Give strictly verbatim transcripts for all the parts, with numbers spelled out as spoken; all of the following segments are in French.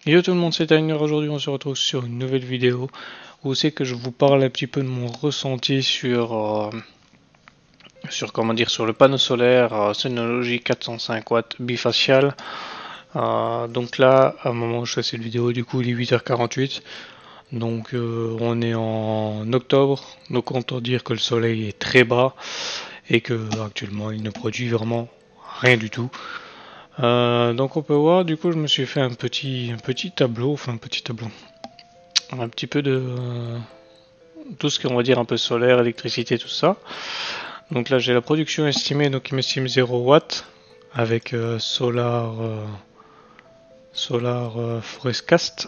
Yo tout le monde, c'est Tyler. Aujourd'hui on se retrouve sur une nouvelle vidéo où c'est que je vous parle un petit peu de mon ressenti sur, euh, sur comment dire, sur le panneau solaire euh, Synology quatre cent cinq watts bifacial. Euh, donc là, à un moment où je fais cette vidéo, du coup il est huit heures quarante-huit. Donc euh, on est en octobre, donc autant dire que le soleil est très bas et que actuellement il ne produit vraiment rien du tout. Euh, donc on peut voir, du coup je me suis fait un petit, un petit tableau, enfin un petit tableau, un petit peu de euh, tout ce qu'on va dire un peu solaire, électricité, tout ça. Donc là j'ai la production estimée, donc il m'estime zéro watt avec euh, Solar, euh, Solar euh, Forecast.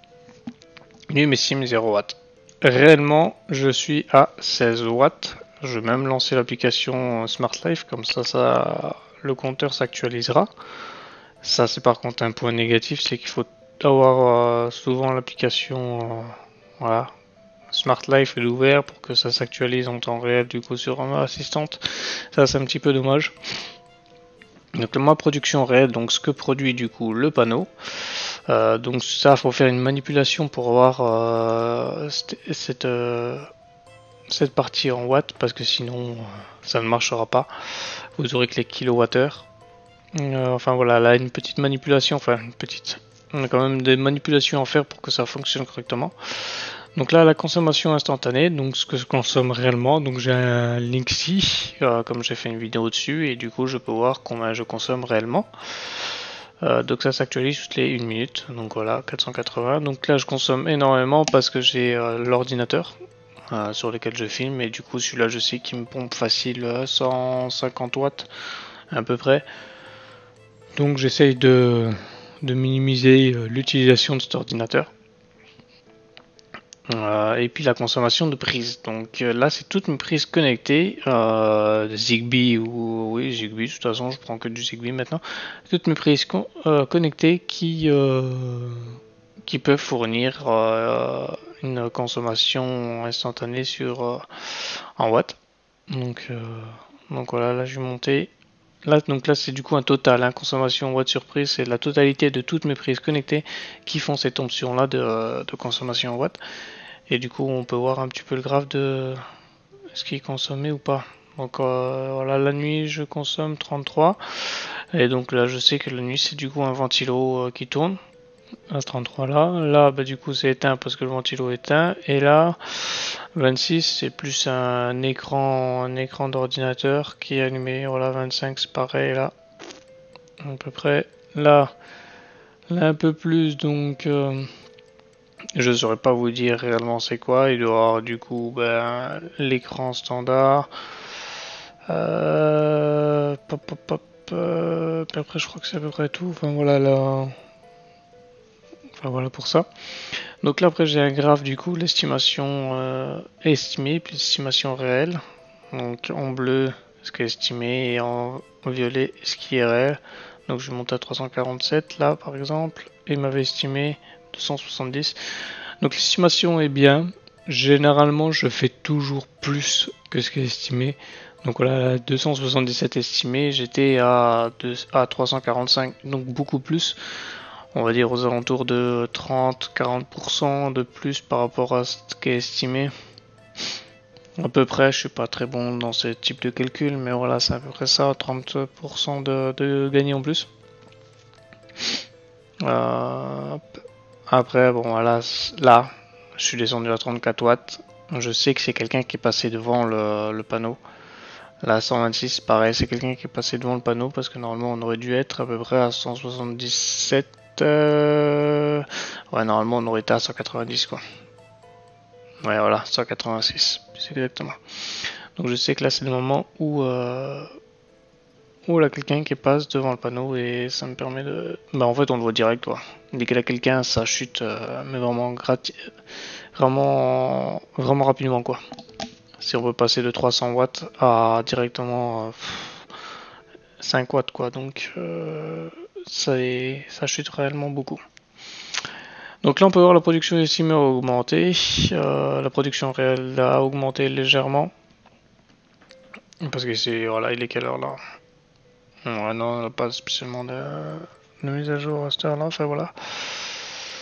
Lui m'estime zéro watt. Réellement je suis à seize watts. Je vais même lancer l'application Smart Life, comme ça, ça le compteur s'actualisera. Ça c'est par contre un point négatif, c'est qu'il faut avoir euh, souvent l'application euh, voilà, Smart Life est ouvert pour que ça s'actualise en temps réel du coup sur ma assistante. Ça c'est un petit peu dommage. Donc ma production réelle, donc ce que produit du coup le panneau. Euh, donc ça faut faire une manipulation pour avoir euh, cette, euh, cette partie en watts parce que sinon euh, ça ne marchera pas. Vous aurez que les kilowattheures. Euh, enfin voilà, là une petite manipulation, enfin une petite. On a quand même des manipulations à faire pour que ça fonctionne correctement. Donc là, la consommation instantanée, donc ce que je consomme réellement, donc j'ai un Linksy, euh, comme j'ai fait une vidéo dessus, et du coup je peux voir combien je consomme réellement. Euh, donc ça s'actualise toutes les une minute, donc voilà, quatre cent quatre-vingts. Donc là je consomme énormément parce que j'ai euh, l'ordinateur euh, sur lequel je filme, et du coup celui-là je sais qu'il me pompe facile euh, cent cinquante watts à peu près. Donc j'essaye de, de minimiser euh, l'utilisation de cet ordinateur. Euh, et puis la consommation de prises. Donc euh, là, c'est toutes mes prises connectées, euh, Zigbee ou oui Zigbee. De toute façon, je prends que du Zigbee maintenant. Toutes mes prises con euh, connectées qui euh, qui peuvent fournir euh, une consommation instantanée sur euh, en watts. Donc euh, donc voilà, là je vais monter. Là, donc là, c'est du coup un total, hein, consommation watts sur prise, c'est la totalité de toutes mes prises connectées qui font cette option-là de, de consommation en watts. Et du coup, on peut voir un petit peu le graphe de ce qui est consommé ou pas. Donc euh, voilà, la nuit, je consomme trente-trois. Et donc là, je sais que la nuit, c'est du coup un ventilo euh, qui tourne. À ce trente-trois là. Là, bah, du coup, c'est éteint parce que le ventilo est éteint. Et là, vingt-six, c'est plus un écran, un écran d'ordinateur qui est allumé. Voilà, vingt-cinq, c'est pareil là. À peu près. Là, là un peu plus, donc... Euh, je ne saurais pas vous dire réellement c'est quoi. Il doit y avoir du coup ben, l'écran standard. Euh, pop, pop, pop, euh, puis après je crois que c'est à peu près tout. Enfin voilà là. Enfin voilà pour ça. Donc là après j'ai un graphe du coup, l'estimation euh, estimée puis l'estimation réelle. Donc en bleu ce qui est estimé et en violet ce qui est réel. Donc je monte à trois cent quarante-sept là par exemple. Et il m'avait estimé deux cent soixante-dix. Donc l'estimation est bien. Généralement, je fais toujours plus que ce qui est estimé. Donc voilà, deux cent soixante-dix-sept estimé, j'étais à, à trois cent quarante-cinq, donc beaucoup plus. On va dire aux alentours de trente à quarante pour cent de plus par rapport à ce qui est estimé. À peu près, je suis pas très bon dans ce type de calcul, mais voilà, c'est à peu près ça, trente pour cent de, de gagné en plus. Euh, Après, bon, voilà, là, je suis descendu à trente-quatre watts. Je sais que c'est quelqu'un qui est passé devant le, le panneau. Là, cent vingt-six, pareil, c'est quelqu'un qui est passé devant le panneau parce que normalement on aurait dû être à peu près à cent soixante-dix-sept. Euh... Ouais, normalement on aurait été à cent quatre-vingt-dix quoi. Ouais, voilà, cent quatre-vingt-six, c'est exactement. Donc je sais que là c'est le moment où, euh, où il y a quelqu'un qui passe devant le panneau et ça me permet de. Bah en fait on le voit direct quoi. Dès qu'il y a quelqu'un, ça chute, euh, mais vraiment grati... vraiment, vraiment rapidement quoi. Si on veut passer de trois cents watts à directement euh, cinq watts quoi, donc euh, ça, est, ça chute réellement beaucoup. Donc là on peut voir la production estimée a augmenté, euh, la production réelle a augmenté légèrement, parce que c'est, voilà, il est quelle heure là? Ouais, non, on n'a pas spécialement de, de mise à jour à cette heure là, enfin voilà.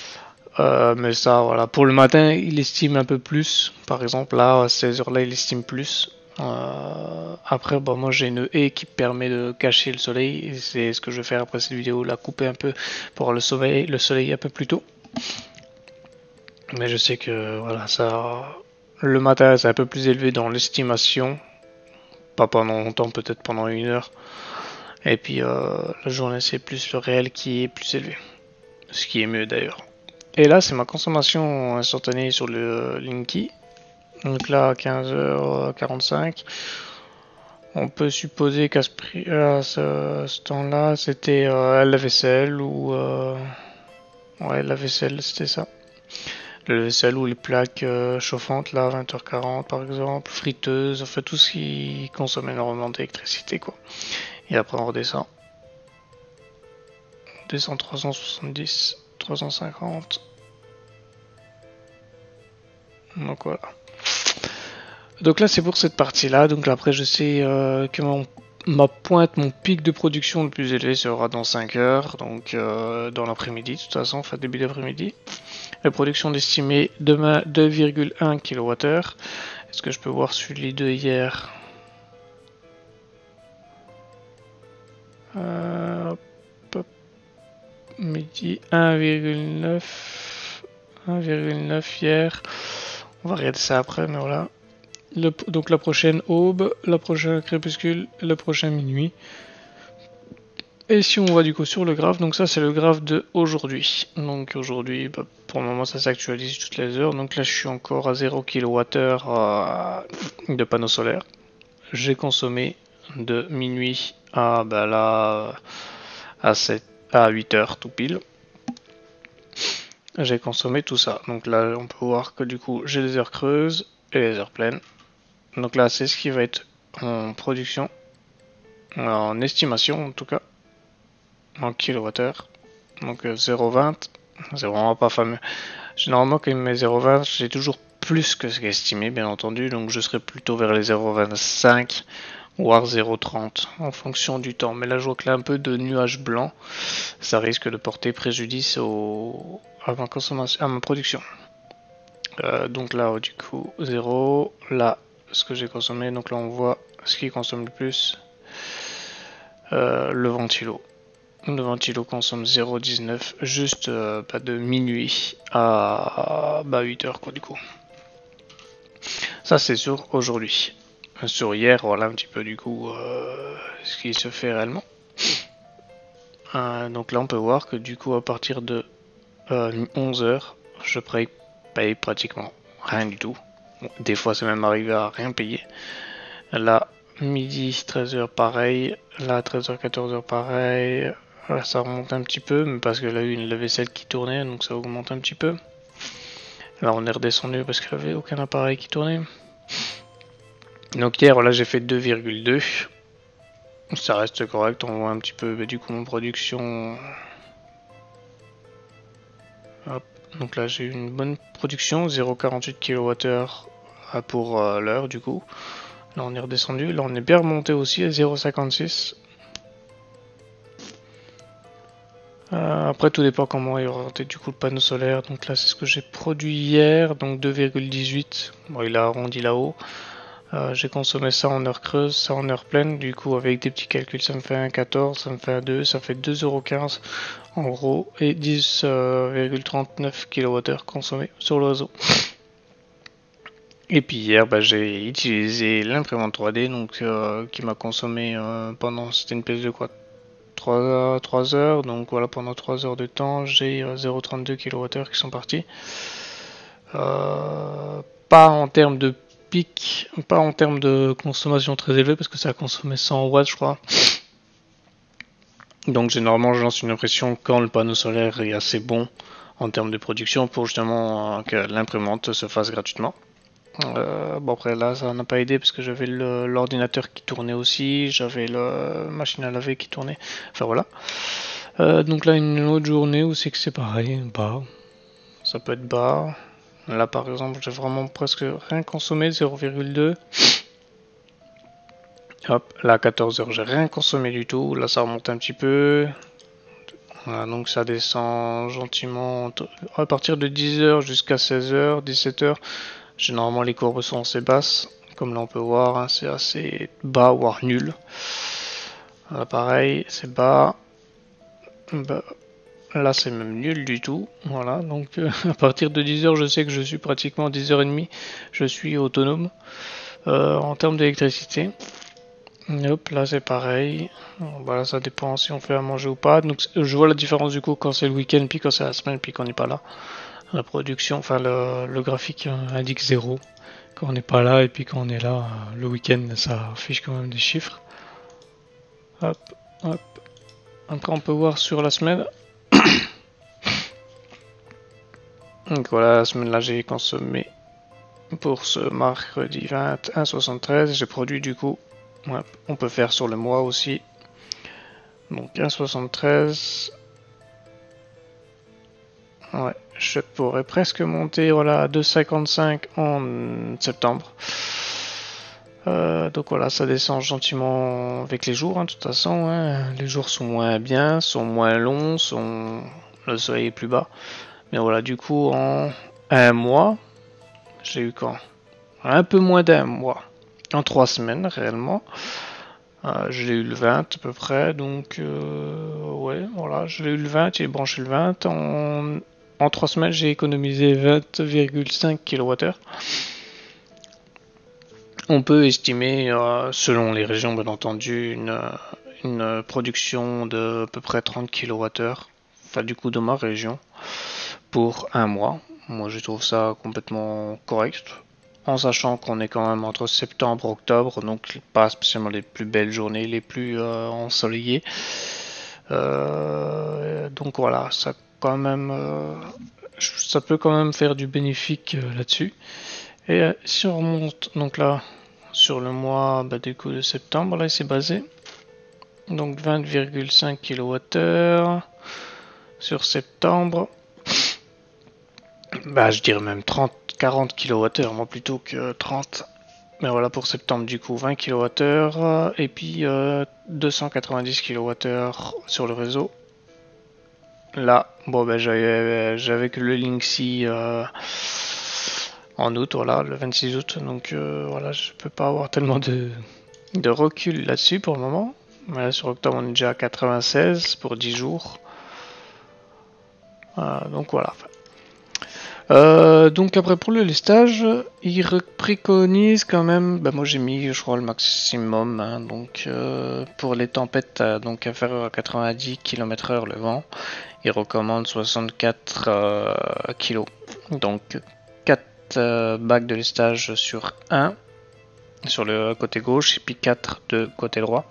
Euh, mais ça, voilà, pour le matin, il estime un peu plus. Par exemple, là, à seize heures là, il estime plus. Euh, après, bah, moi, j'ai une haie qui permet de cacher le soleil. C'est ce que je vais faire après cette vidéo, la couper un peu pour avoir le soleil, le soleil un peu plus tôt. Mais je sais que, voilà, ça, le matin, c'est un peu plus élevé dans l'estimation. Pas pendant longtemps, peut-être pendant une heure. Et puis, euh, la journée, c'est plus le réel qui est plus élevé. Ce qui est mieux d'ailleurs. Et là, c'est ma consommation instantanée sur le Linky. Donc là, à quinze heures quarante-cinq. On peut supposer qu'à ce, ce, ce temps-là, c'était euh, la vaisselle ou... Euh... Ouais, la vaisselle, c'était ça. Le vaisselle ou les plaques euh, chauffantes, là, vingt heures quarante par exemple, friteuse, enfin tout ce qui consomme énormément d'électricité, quoi. Et après, on redescend. On descend trois cent soixante-dix, trois cent cinquante. Donc voilà. Donc là c'est pour cette partie là, donc là, après je sais euh, que mon, ma pointe, mon pic de production le plus élevé sera dans cinq heures, donc euh, dans l'après-midi de toute façon, enfin début d'après-midi. La production estimée demain deux virgule un kilowattheures. Est-ce que je peux voir celui de hier? euh, hop, hop, Midi un virgule neuf, un virgule neuf hier. On va regarder ça après, mais voilà. Le, donc la prochaine aube, la prochaine crépuscule, le prochain minuit. Et si on va du coup sur le graphe, donc ça c'est le graphe de aujourd'hui. Donc aujourd'hui, bah, pour le moment ça s'actualise toutes les heures. Donc là je suis encore à zéro kilowattheure euh, de panneaux solaires. J'ai consommé de minuit à bah là à, sept, à huit heures tout pile. J'ai consommé tout ça. Donc là on peut voir que du coup j'ai les heures creuses et les heures pleines. Donc là, c'est ce qui va être en production, en estimation en tout cas, en kilowattheure. Donc euh, zéro virgule vingt, c'est vraiment pas fameux. Généralement, quand il me met zéro virgule vingt, j'ai toujours plus que ce qui est estimé, bien entendu. Donc je serai plutôt vers les zéro virgule vingt-cinq ou zéro virgule trente en fonction du temps. Mais là, je vois que là, un peu de nuages blancs, ça risque de porter préjudice au... à ma consommation, à ma production. Euh, donc là, du coup, zéro. Là, ce que j'ai consommé, donc là on voit ce qui consomme le plus, euh, le ventilo. Le ventilo consomme zéro virgule dix-neuf, juste euh, pas de minuit à bah, huit heures quoi du coup. Ça c'est sur aujourd'hui. Sur hier, voilà un petit peu du coup euh, ce qui se fait réellement. Euh, donc là on peut voir que du coup à partir de euh, onze heures, je paye pratiquement rien du tout. Des fois, c'est même arrivé à rien payer. Là, midi, treize heures, pareil. Là, treize heures, quatorze heures, pareil. Là, ça remonte un petit peu, mais parce que là, il y a une lave-vaisselle qui tournait, donc ça augmente un petit peu. Là, on est redescendu parce qu'il n'y avait aucun appareil qui tournait. Donc hier, là, j'ai fait deux virgule deux. Ça reste correct. On voit un petit peu, bah, du coup, mon production. Hop. Donc là, j'ai une bonne production, zéro virgule quarante-huit kilowattheures pour euh, l'heure du coup. Là on est redescendu, là on est bien remonté aussi à zéro virgule cinquante-six. Euh, après tout dépend comment il orienté du coup le panneau solaire. Donc là c'est ce que j'ai produit hier, donc deux virgule dix-huit. Bon il a arrondi là-haut. Euh, j'ai consommé ça en heure creuse, ça en heure pleine. Du coup avec des petits calculs ça me fait un virgule quatorze, ça me fait un deux, ça fait deux euros quinze en gros. Et dix virgule trente-neuf kilowattheures consommés sur le réseau. Et puis hier, bah, j'ai utilisé l'imprimante trois D, donc euh, qui m'a consommé euh, pendant, c'était une pièce de quoi, trois heures, donc voilà, pendant trois heures de temps, j'ai euh, zéro virgule trente-deux kilowattheures qui sont partis. Euh, pas en termes de pic, pas en termes de consommation très élevée, parce que ça a consommé cent watts, je crois. Donc généralement, je lance une impression quand le panneau solaire est assez bon en termes de production pour justement euh, que l'imprimante se fasse gratuitement. Euh, bon après là ça n'a pas aidé parce que j'avais l'ordinateur qui tournait aussi, j'avais la machine à laver qui tournait, enfin voilà. Euh, donc là une autre journée où c'est que c'est pareil, bas, ça peut être bas. Là par exemple j'ai vraiment presque rien consommé, zéro virgule deux. Hop, là à quatorze heures j'ai rien consommé du tout, là ça remonte un petit peu. Voilà, donc ça descend gentiment à partir de dix heures jusqu'à seize heures, dix-sept heures. Généralement les courbes sont assez basses, comme là on peut voir, hein, c'est assez bas voire nul. Là pareil, c'est bas. Bah, là c'est même nul du tout. Voilà, donc euh, à partir de dix heures je sais que je suis pratiquement dix heures trente, je suis autonome euh, en termes d'électricité. Hop, là c'est pareil. Voilà, ça dépend si on fait à manger ou pas. Donc je vois la différence du coup quand c'est le week-end, puis quand c'est la semaine, puis qu'on n'est pas là. La production, enfin le, le graphique indique zéro quand on n'est pas là, et puis quand on est là, le week-end, ça affiche quand même des chiffres. Hop, hop. Après on peut voir sur la semaine. Donc voilà, la semaine là j'ai consommé pour ce mercredi vingt et un virgule soixante-treize. J'ai produit du coup. Ouais, on peut faire sur le mois aussi. Donc un virgule soixante-treize. Ouais, je pourrais presque monter voilà, à deux virgule cinquante-cinq en septembre. Euh, donc voilà, ça descend gentiment avec les jours, hein, de toute façon. Hein. Les jours sont moins bien, sont moins longs, sont... le soleil est plus bas. Mais voilà, du coup, en un mois, j'ai eu quand un peu moins d'un mois. En trois semaines, réellement. Euh, je l'ai eu le vingt à peu près, donc euh, ouais, voilà, je l'ai eu le vingt, j'ai branché le vingt. En, en trois semaines, j'ai économisé vingt virgule cinq kilowattheures. On peut estimer, euh, selon les régions bien entendu, une, une production de à peu près trente kilowattheures, enfin du coup de ma région, pour un mois. Moi je trouve ça complètement correct. En sachant qu'on est quand même entre septembre et octobre, donc pas spécialement les plus belles journées, les plus euh, ensoleillées. Euh, donc voilà, ça quand même, euh, ça peut quand même faire du bénéfique euh, là-dessus. Et euh, si on remonte donc là sur le mois bah, du coup de septembre, là c'est basé. Donc vingt virgule cinq kilowattheures sur septembre. Bah je dirais même trente quarante kilowattheures, moi plutôt que trente. Mais voilà pour septembre du coup vingt kilowattheures et puis euh, deux cent quatre-vingt-dix kilowattheures sur le réseau. Là, bon ben j'avais j'avais que le Linksy euh, en août, voilà, le vingt-six août, donc euh, voilà, je peux pas avoir tellement de, de recul là-dessus pour le moment. Mais là, sur octobre on est déjà à quatre-vingt-seize pour dix jours. Euh, donc voilà. Euh, donc après pour le listage, il préconise quand même, bah moi j'ai mis je crois le maximum, hein, donc euh, pour les tempêtes euh, donc inférieures à quatre-vingt-dix kilomètres heure le vent, il recommande soixante-quatre euh, kilos, donc quatre euh, bacs de listage sur un sur le côté gauche et puis quatre de côté droit.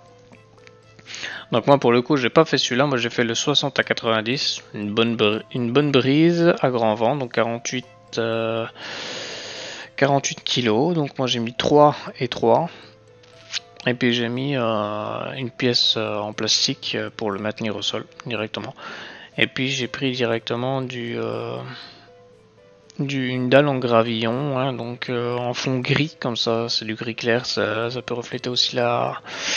Donc moi pour le coup j'ai pas fait celui-là, moi j'ai fait le soixante à quatre-vingt-dix, une bonne, une bonne brise à grand vent, donc quarante-huit, euh, quarante-huit kilos, donc moi j'ai mis trois et trois, et puis j'ai mis euh, une pièce euh, en plastique pour le maintenir au sol directement, et puis j'ai pris directement du, euh, du une dalle en gravillon, hein, donc euh, en fond gris comme ça, c'est du gris clair, ça, ça peut refléter aussi la...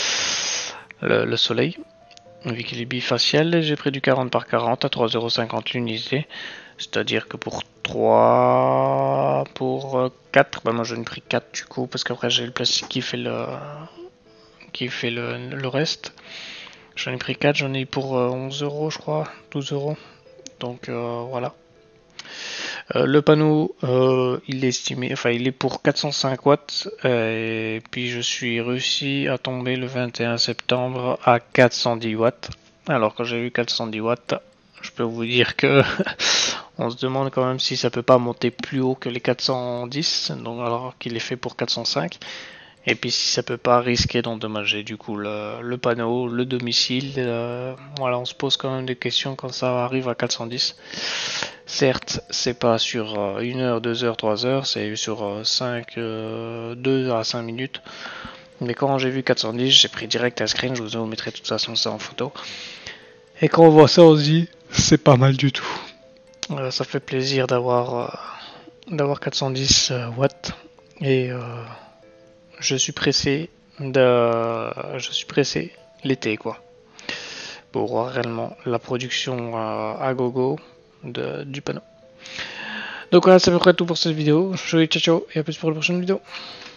Le, le soleil, vu qu'il est bifacial. J'ai pris du quarante par quarante à trois euros cinquante l'unité, c'est à dire que pour trois, pour quatre, bah moi j'en ai pris quatre du coup, parce qu'après j'ai le plastique qui fait le qui fait le, le reste. J'en ai pris quatre, j'en ai pour onze euros je crois, douze euros, donc euh, voilà. Euh, le panneau, euh, il est estimé, enfin il est pour quatre cent cinq watts, euh, et puis je suis réussi à tomber le vingt et un septembre à quatre cent dix watts. Alors quand j'ai eu quatre cent dix watts, je peux vous dire que on se demande quand même si ça peut pas monter plus haut que les quatre cent dix, donc alors qu'il est fait pour quatre cent cinq. Et puis si ça peut pas risquer d'endommager du coup le, le panneau, le domicile, euh, voilà, on se pose quand même des questions quand ça arrive à quatre cent dix. Certes, c'est pas sur une heure, deux heures, trois heures, c'est sur cinq, deux à cinq minutes. Mais quand j'ai vu quatre cent dix, j'ai pris direct un screen, je vous mettrai de toute façon ça en photo. Et quand on voit ça, on se dit, c'est pas mal du tout. Euh, ça fait plaisir d'avoir euh, d'avoir quatre cent dix watts. Et euh, je suis pressé de, je suis pressé l'été quoi, pour réellement la production à, à gogo de, du panneau. Donc voilà, c'est à peu près tout pour cette vidéo. Je vous dis ciao ciao et à plus pour la prochaine vidéo.